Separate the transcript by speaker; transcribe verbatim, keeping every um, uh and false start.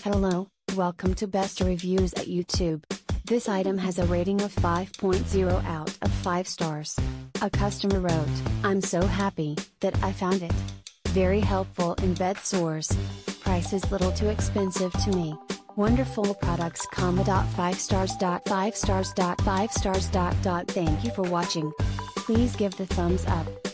Speaker 1: Hello, welcome to Best Reviews at YouTube. This item has a rating of five point zero out of five stars. A customer wrote, "I'm so happy that I found it. Very helpful in bed sores. Price is little too expensive to me. Wonderful products, comma five stars five stars five stars. Thank you for watching. Please give the thumbs up.